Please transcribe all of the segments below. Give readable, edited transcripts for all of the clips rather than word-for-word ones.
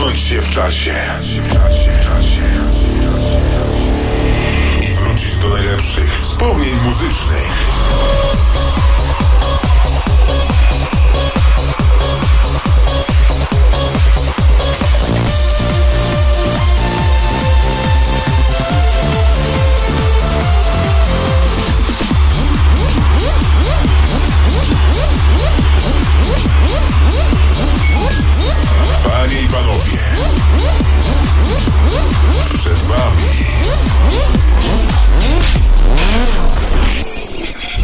Cofnąć się w czasie i wrócić do najlepszych wspomnień muzycznych. Panie i panowie, przed wami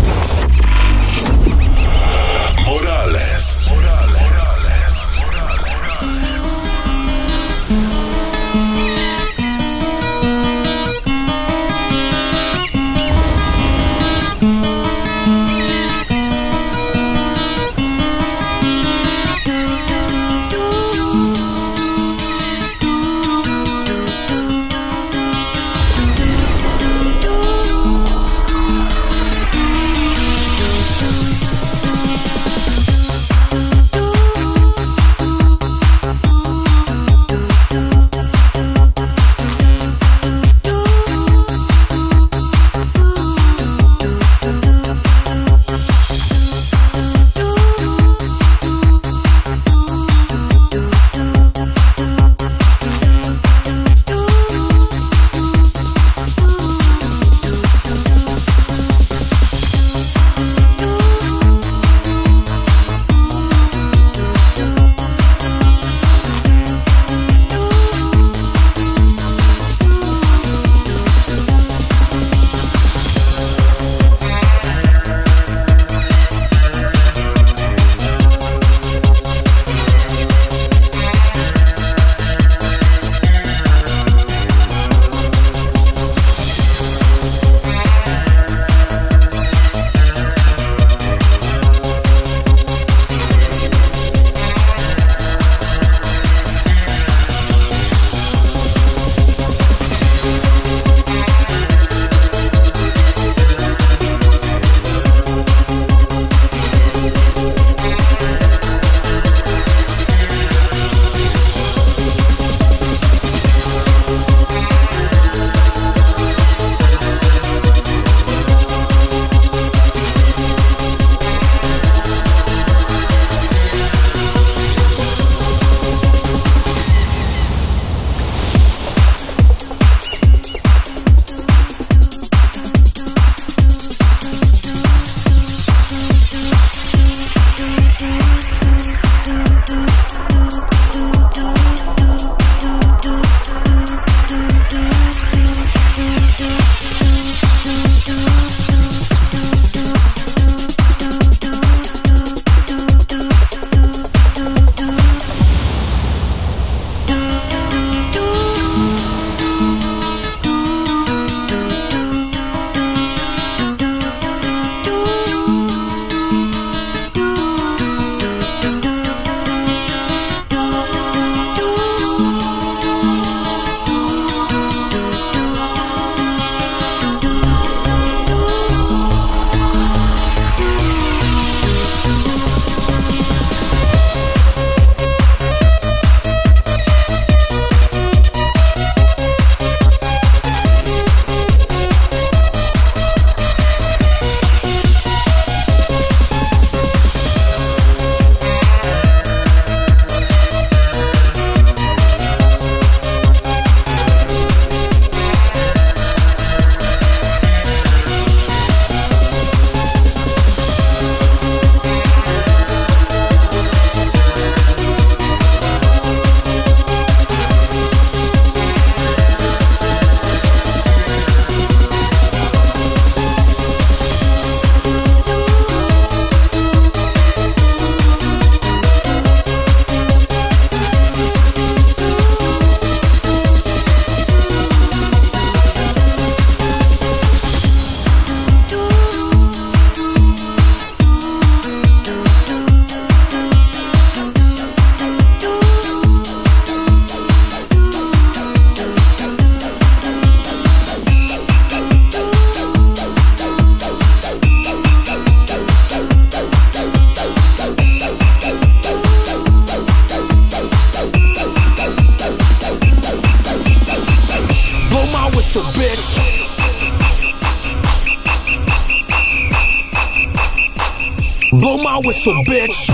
Blow my whistle, bitch.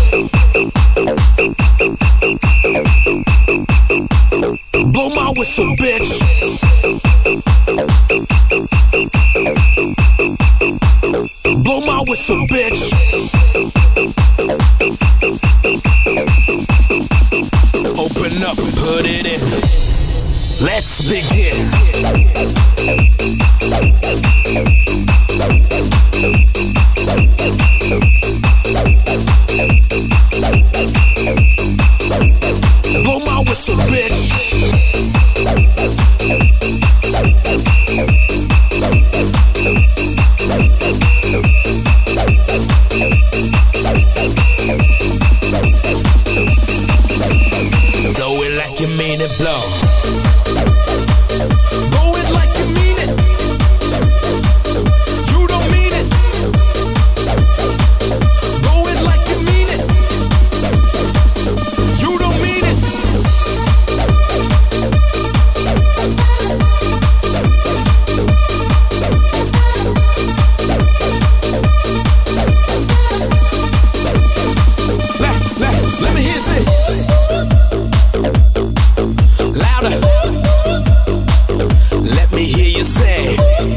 Blow my whistle, bitch. Blow my whistle, bitch. Open up and put it in. Let's begin. Blow my whistle, bitch. Blow it like you mean it, blow. Blow it like you mean it. You don't mean it. Blow it like you mean it. You don't mean it. Let me hear you say. Louder. Let me hear you say.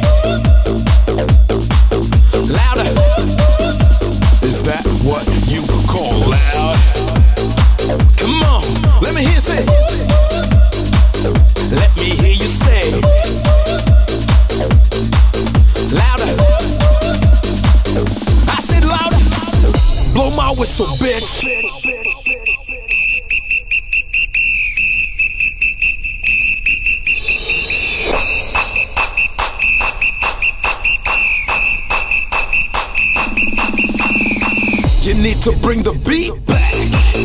Louder. Is that what you call loud? Come on. Let me hear you say. Let me hear you say. Louder. I said louder. Blow my whistle, bitch. You need to bring the beat back.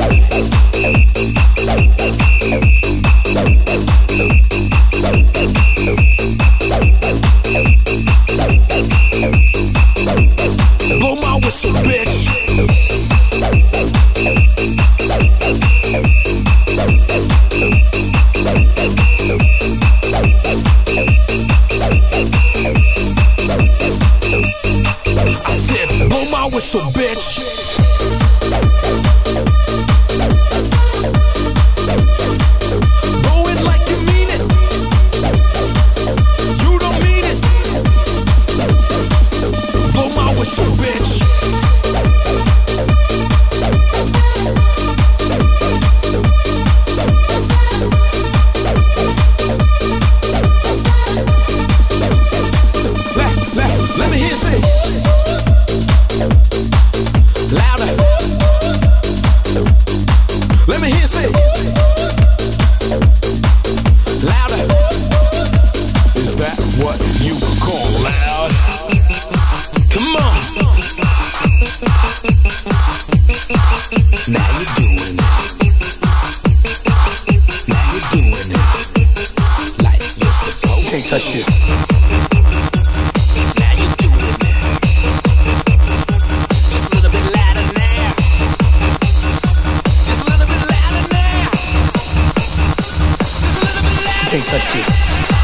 Blow my whistle, bitch. I said, blow my whistle, bitch. Blow it like you mean it. You don't mean it. Blow my whistle, bitch. Let me hear you say. Louder. Let me hear you say. Louder. Is that what you call loud? Come on. Now you're doing it. Now you're doing it. Like you're supposed to. Can't touch this. Can't touch this.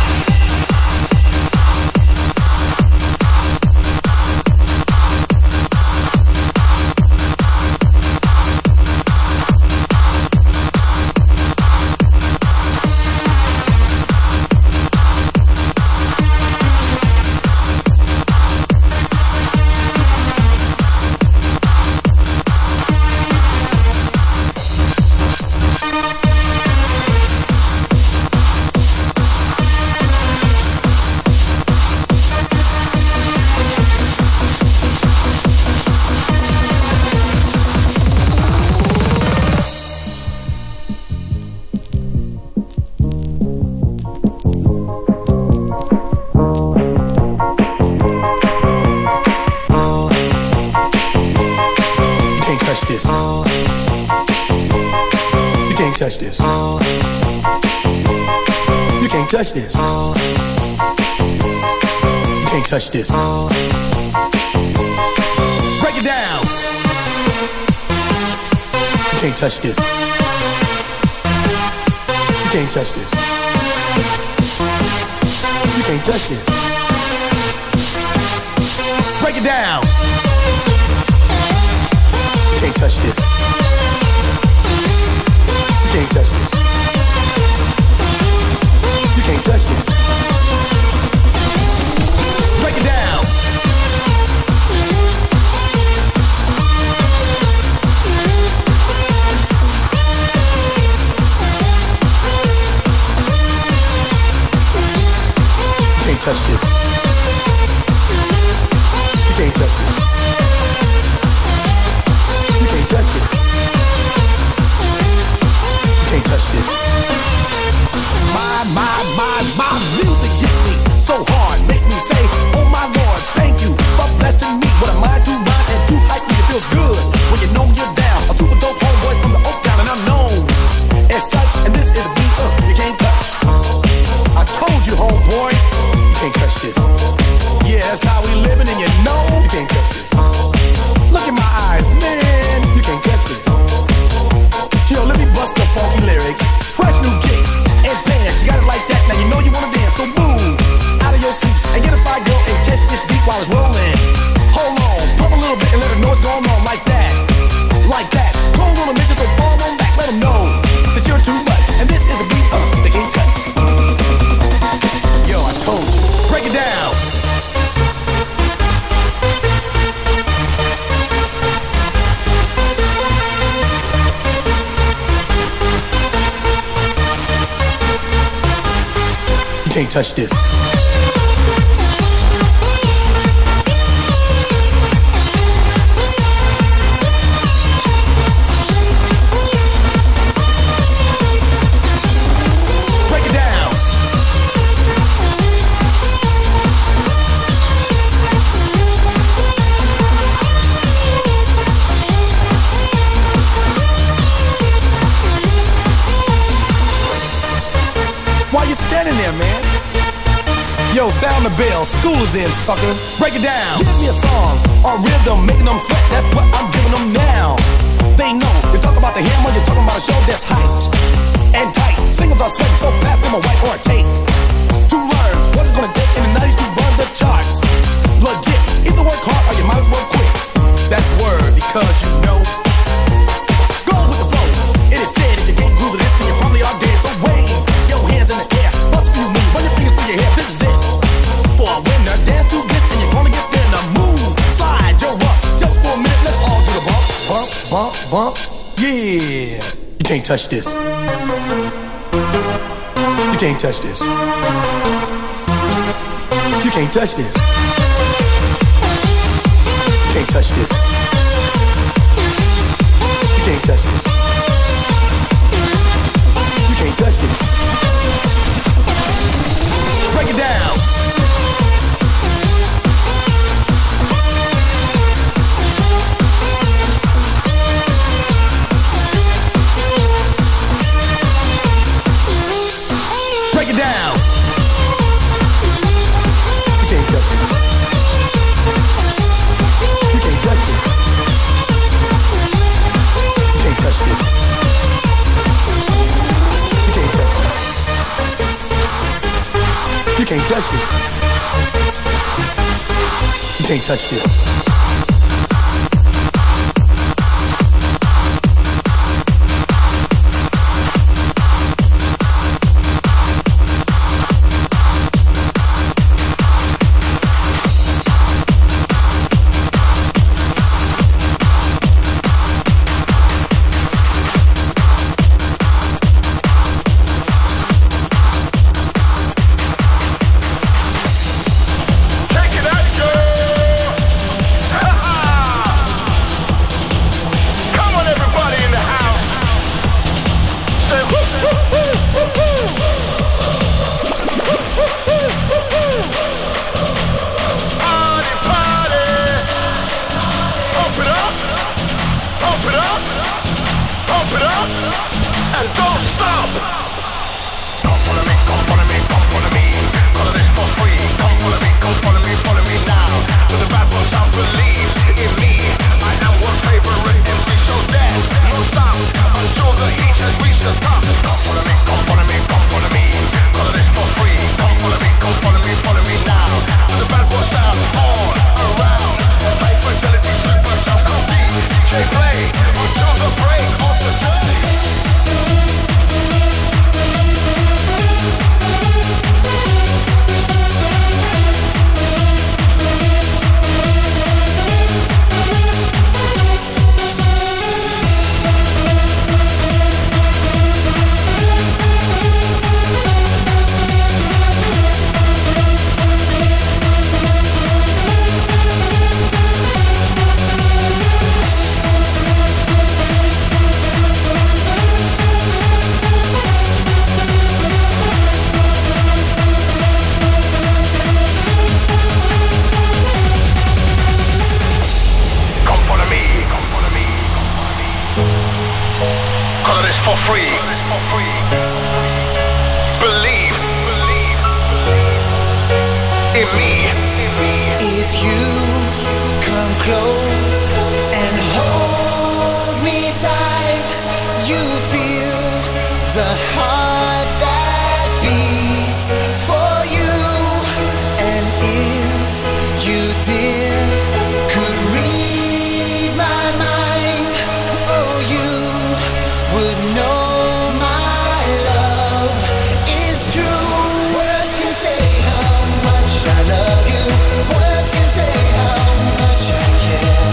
Touch this. You can't touch this. You can't touch this. Break it down. You can't touch this. You can't touch this. You can't touch this. Break it down. can't touch this. You can't touch this. You can't touch this. Break it down. You can't touch this. You can't touch this. You can't touch this. You can't touch this. My music hits me so hard, makes me say, oh my Lord, thank you for blessing me with a mind to rhyme and to hype me. It feels good when you know you're down. A super dope homeboy from the Oak Town, and I'm known as such. And this is a beat you can't touch. I told you, homeboy, you can't touch this. Yeah, that's how we living, and you know you can't touch this. Look in my eyes, man, you can't touch this. Yo, let me bust the funky lyrics, fresh new kicks and bands. You got it like that, now you know you wanna dance, so move out of your seat and get a fire girl and catch this beat while it's rolling. Hold on, pump a little bit and let her know what's going on, like that, like that. Go on a mission, so fall on back, let them know that you're too much, and this is a beat they can't touch. Yo, I told you, break it down. You can't touch this. Break it down. Why you standing there, man? Yo, sound the bell, school is in, sucker. Break it down. Give me a song or rhythm, making them sweat. That's what I'm giving them now. They know you talk about the hammer, you're talking about a show that's hyped and tight. Singers are sweating, so pass them a white or a tape to learn what it's gonna take in the 90s to run the charts. Legit, either work hard or you might as well quit. That's word, because you know. Go with the flow. It is said if you can't groove to this, then you probably are dead. So wave your hands in the air, bust a few moves, run your fingers through your hair. This is it for a winner. Dance to this and you're gonna get there. Now move, slide, you're up. Just for a minute, let's all do the bump, bump, bump, bump. Yeah, you can't touch this. You can't touch this. You can't touch this. You can't touch this. You can't touch this. You can't touch this. Break it down. Break it down. You can't touch this. You can't touch this. You can't touch this. You can't touch this. You can't touch this. You can't touch this. free. Believe in me. If you come close and hold me tight, you feel the heart that beats for you. And if you did could read my mind, oh, you would know my love is true. Words can say how much I love you. Words can say how much I care.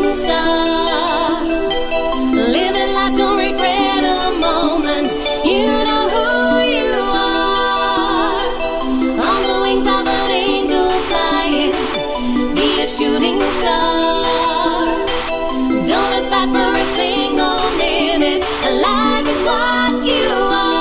star. Living life, don't regret a moment. You know who you are. On the wings of an angel flying, be a shooting star. Don't look back for a single minute. Life is what you are.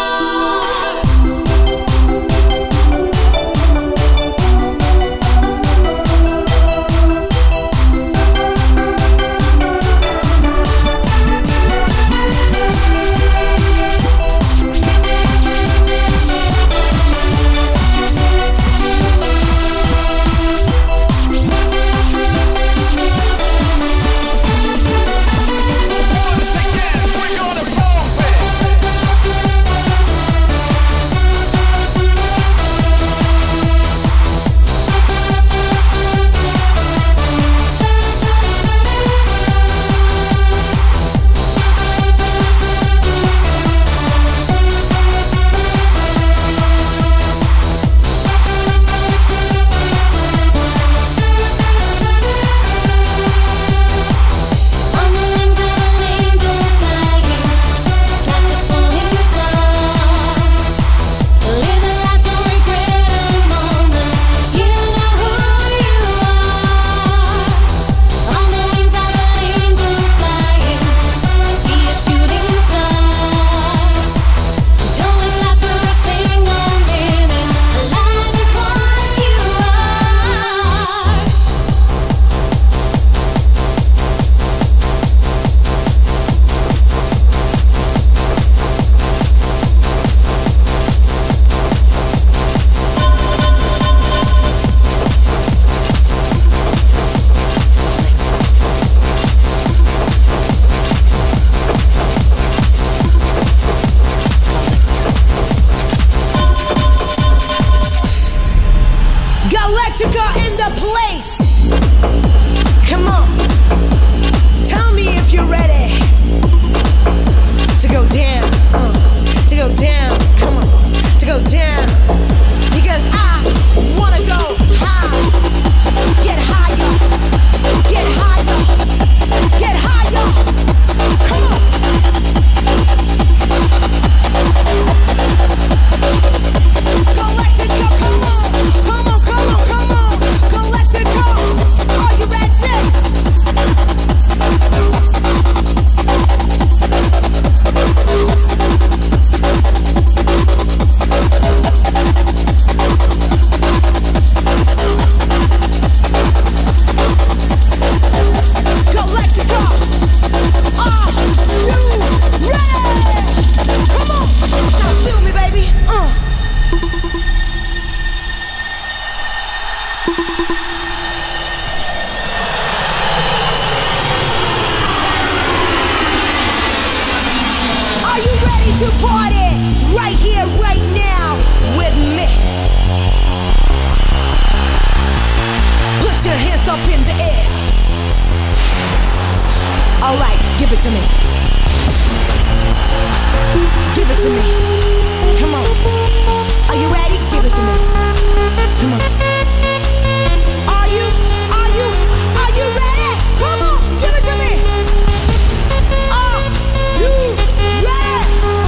To party right here, right now with me. Put your hands up in the air. Alright, give it to me. Give it to me. Come on. Are you ready? Give it to me. Come on. Are you ready? Come on, give it to me. Are you ready?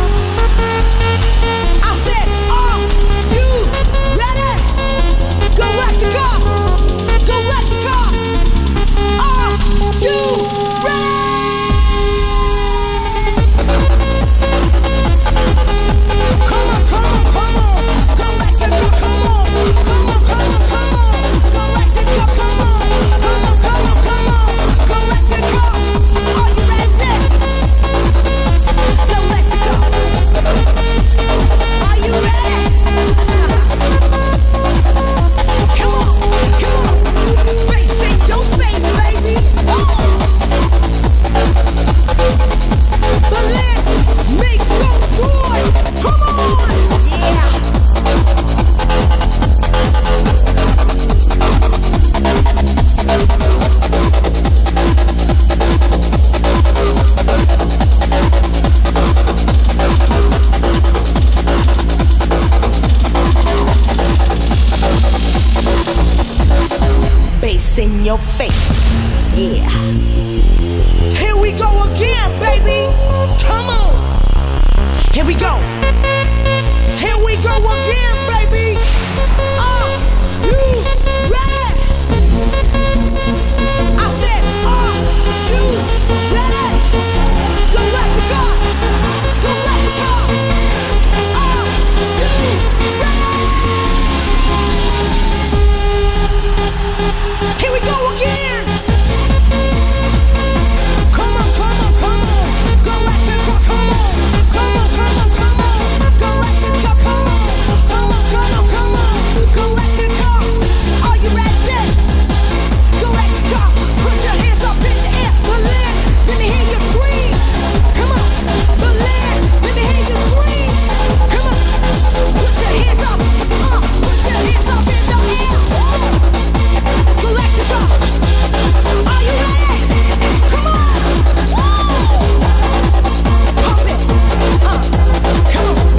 I said, are you ready? Galactica! Galactica! Are you ready? Come on, come on, come on! Galactica, come on! Come on, come on, It's in your face. Yeah. Here we go again, baby. Come on. Here we go. Here we go again, baby. Are you ready? I said, are you ready? Go let to God. Go let to God. Are you ready? Here we go again. Come on, come on, come on. Go let to God. Come on. Come on, come on, come on. Go let to God. Come on. Come on, come on, come on. Go let to God. Are you ready? Go let to God. Put your hands up in the air. Berlin, let me hear you scream. Come on. Berlin, let me hear you scream. Come on. Put your hands up. Put your hands up in the air. Go let to God. Are you ready? Come on. Pump it. Come on.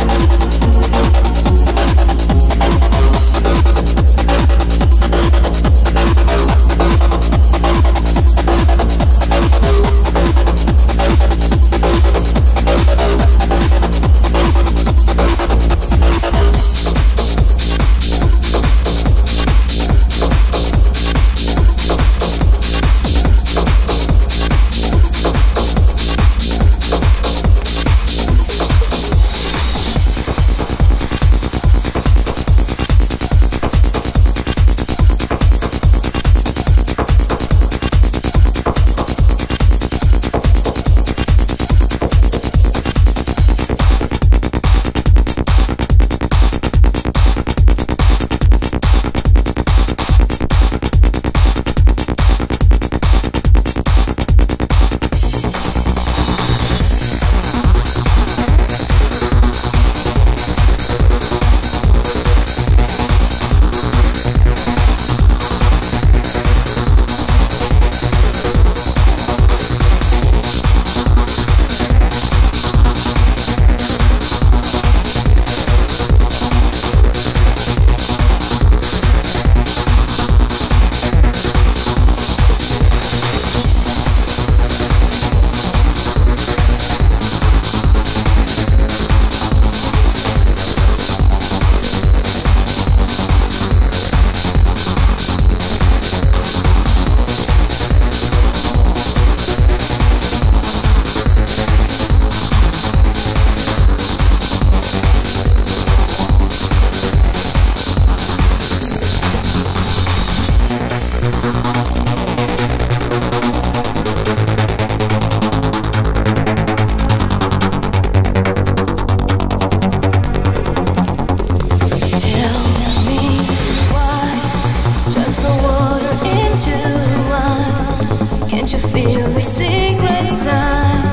Can't you feel the secret sign?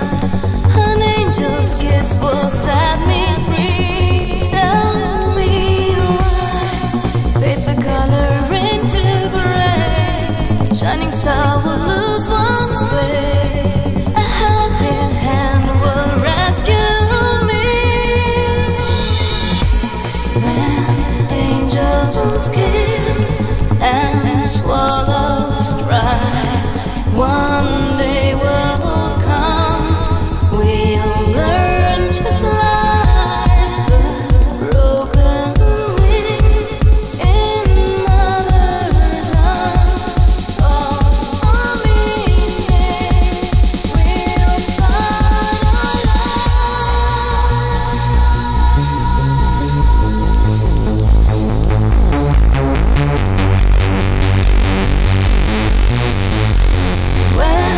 An angel's kiss will set me free. Tell me why fades the color into gray. Shining star will lose one's way. A helping hand will rescue me. When angels kiss and swallows dry, one day will come, we'll learn to fly. The broken wings in mother's arms. Oh, mommy says we'll find our love. Well,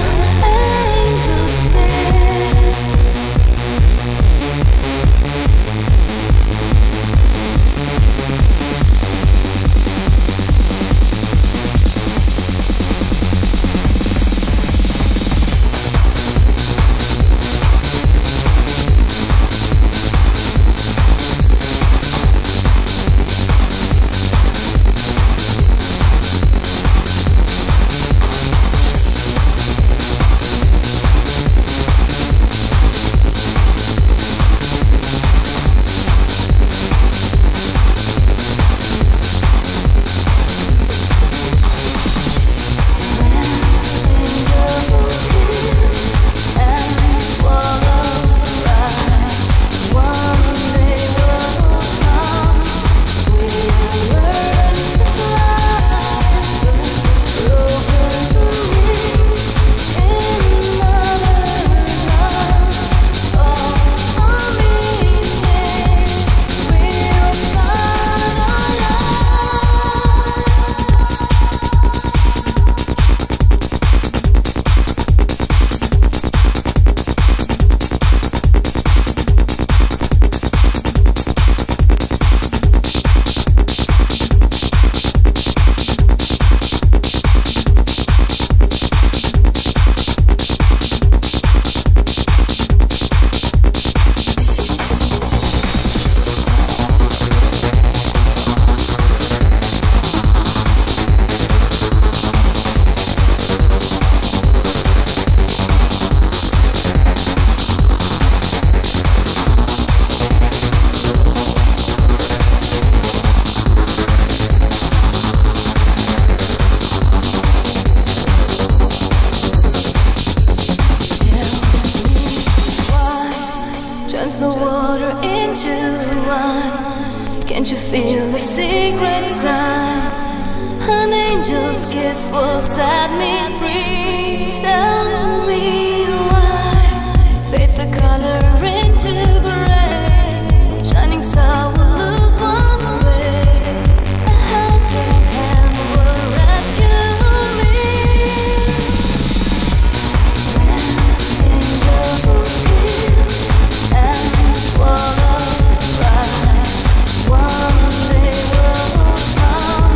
intertwined. Can't you feel the secret sign? An angel's kiss will set me free. Tell me why fades the color into gray. Shining star will lose one's way. A helping hand will rescue me. An angel kiss and swallows pride. One day will come.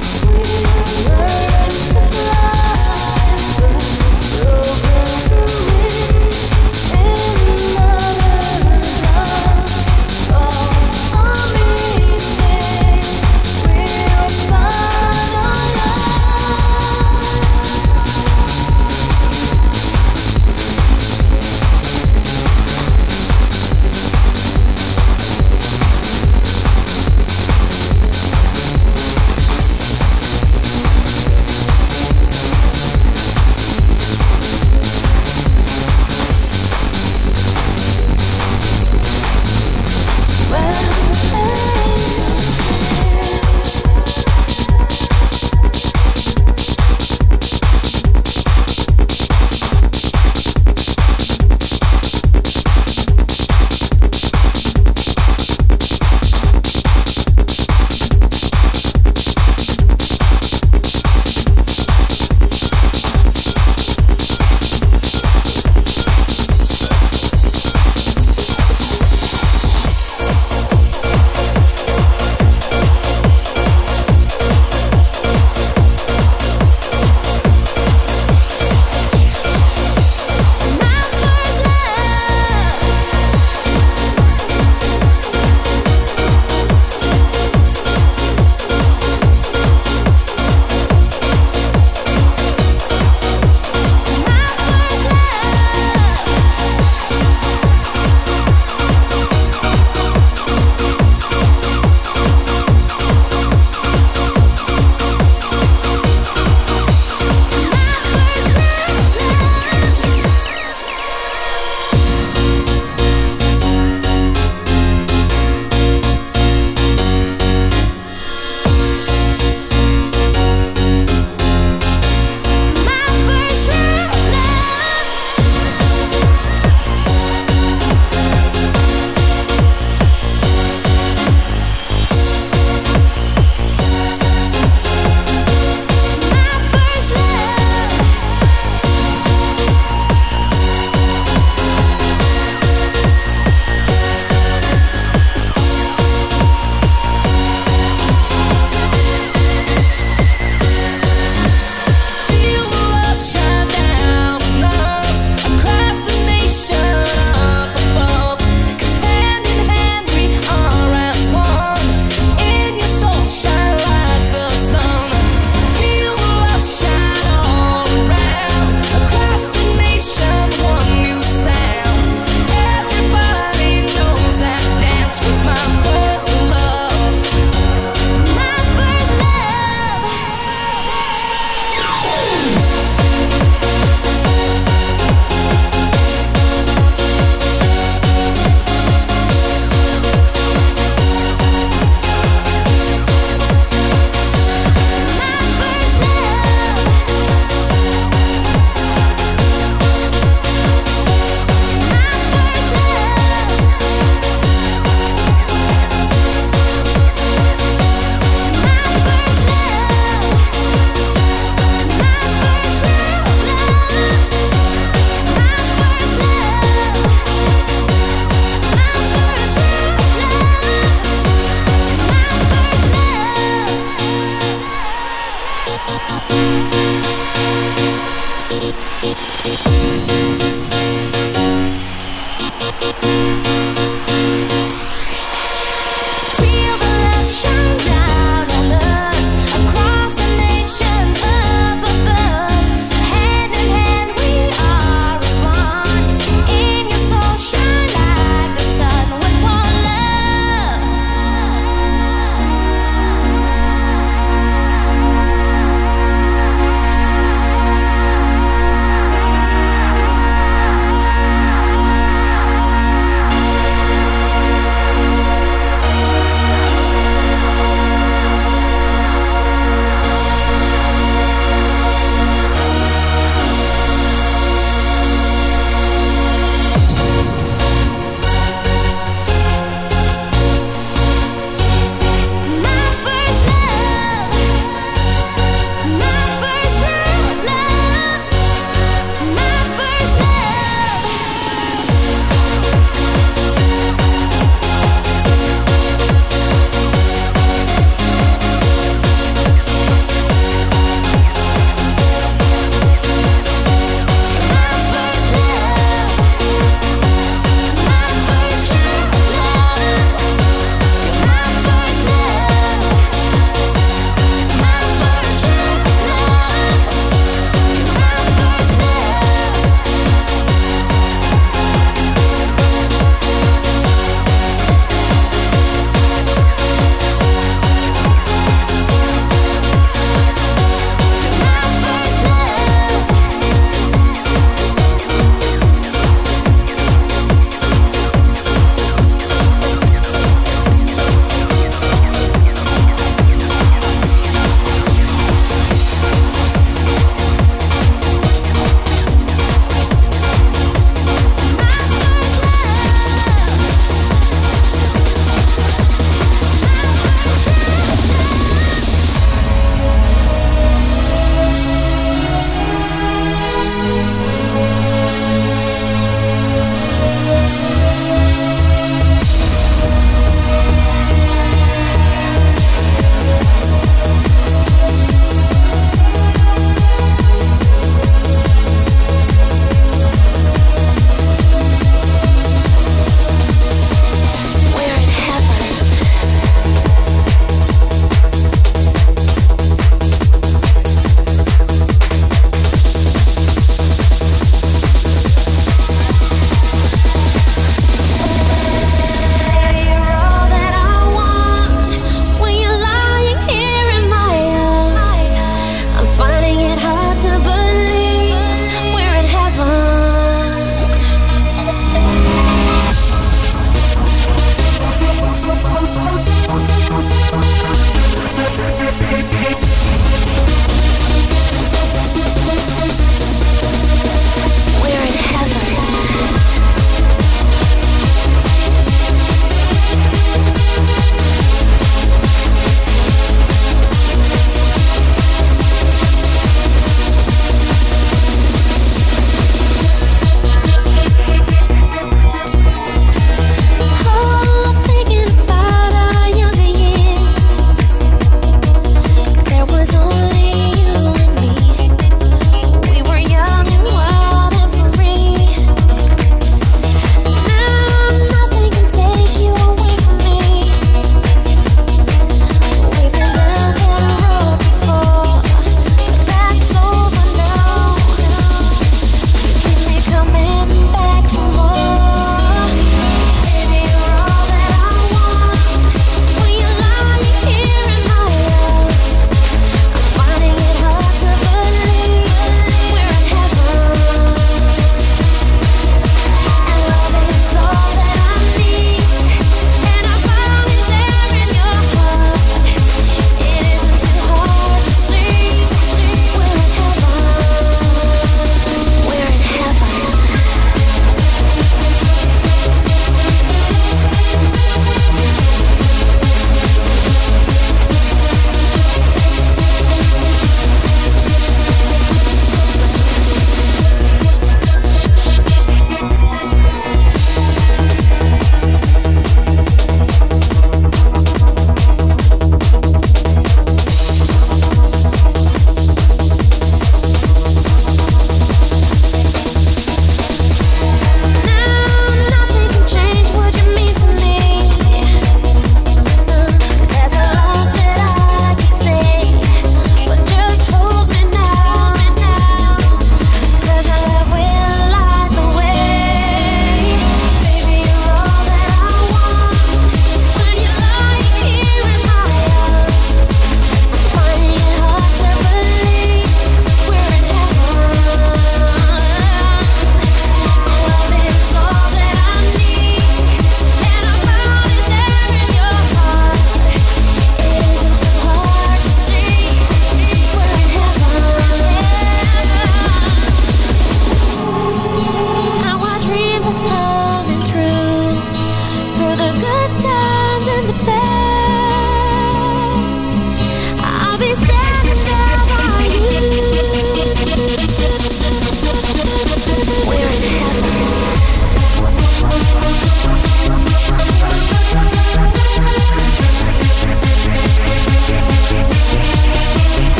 Learn to fly, broken wings in mother love. Falls on me, stay. We'll find our love.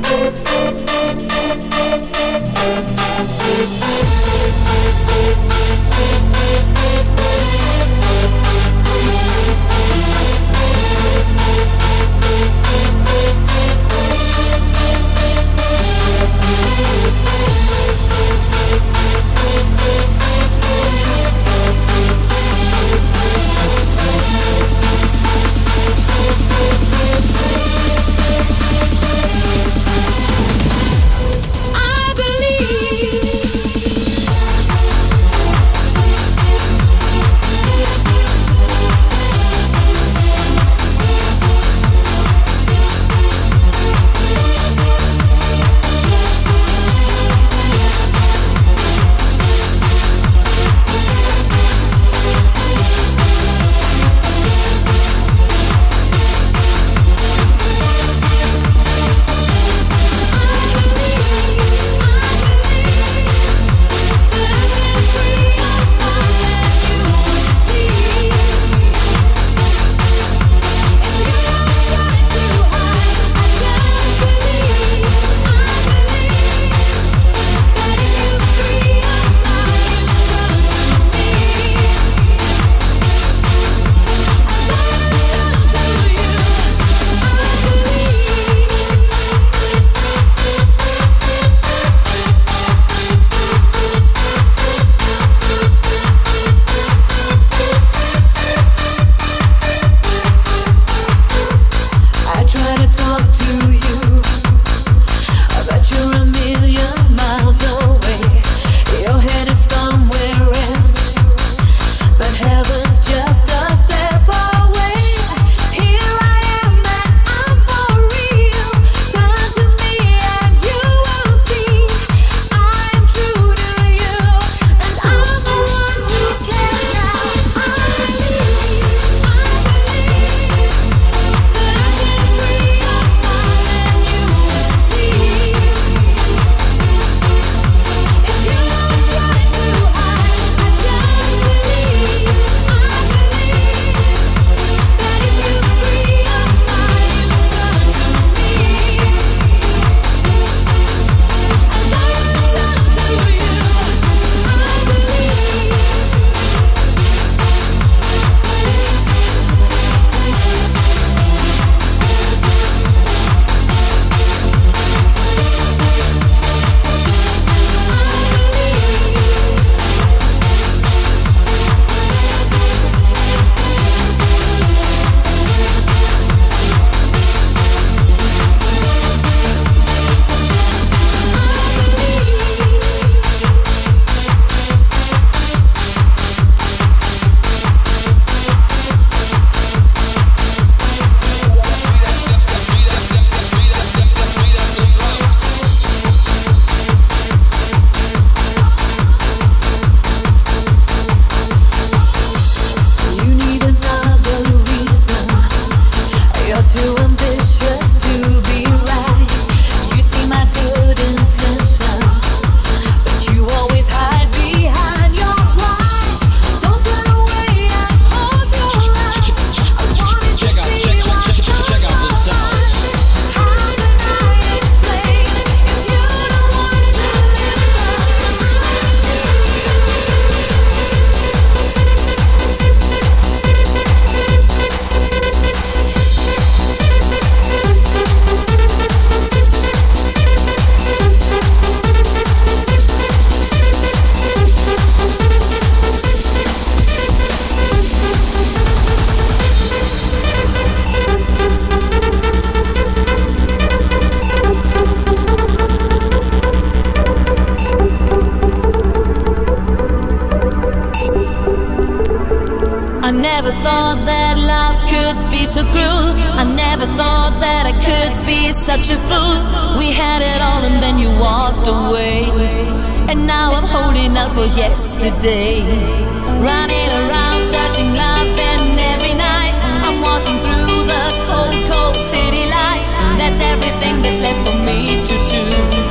never thought that love could be so cruel. I never thought that I could be such a fool. We had it all and then you walked away, and now I'm holding out for yesterday. Running around searching love and every night I'm walking through the cold, cold city light. That's everything that's left for me to do.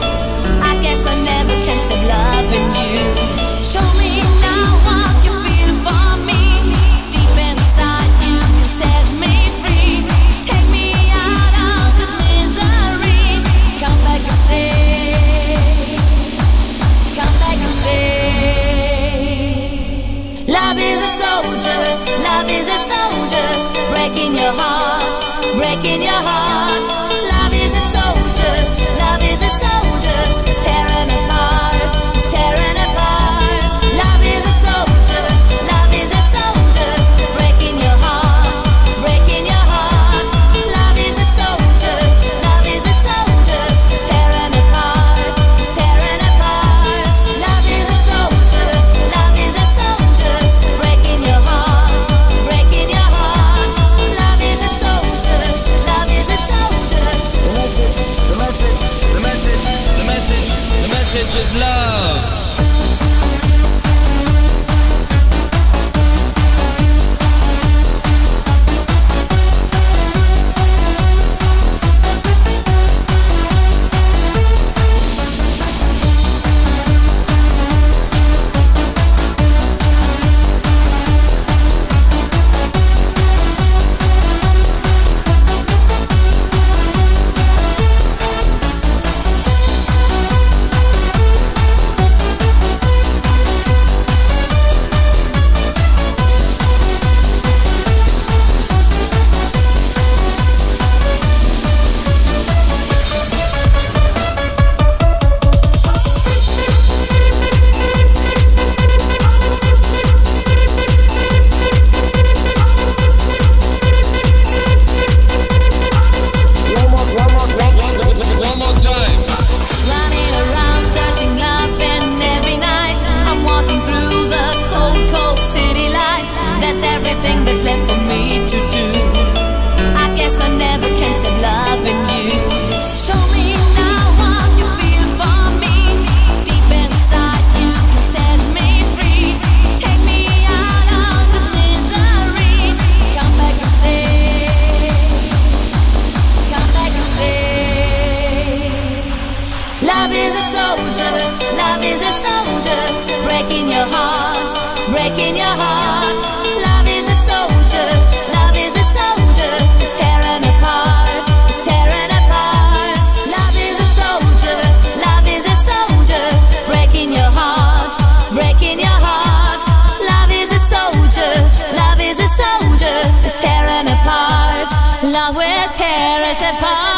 I guess I never can stop loving you. Show me now what you feel for me. Deep inside you can set me free. Take me out of this misery. Come back. is love. Love is a soldier, love is a soldier, breaking your heart, breaking your heart. Love is a soldier, love is a soldier, it's tearing apart, it's tearing apart. Love is a soldier, love is a soldier, breaking your heart, breaking your heart. Love is a soldier, love is a soldier, it's tearing apart. Love will tear us apart.